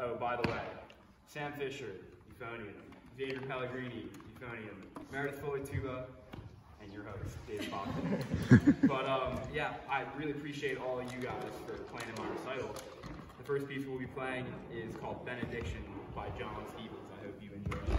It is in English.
Oh, by the way, Sam Fisher, euphonium. Xavier Pellegrini, euphonium. Meredith Foley, tuba, and your host, Dave Bachman. But yeah, I really appreciate all of you guys for playing in my recital. The first piece we'll be playing is called Benediction by John Stevens. I hope you enjoy it.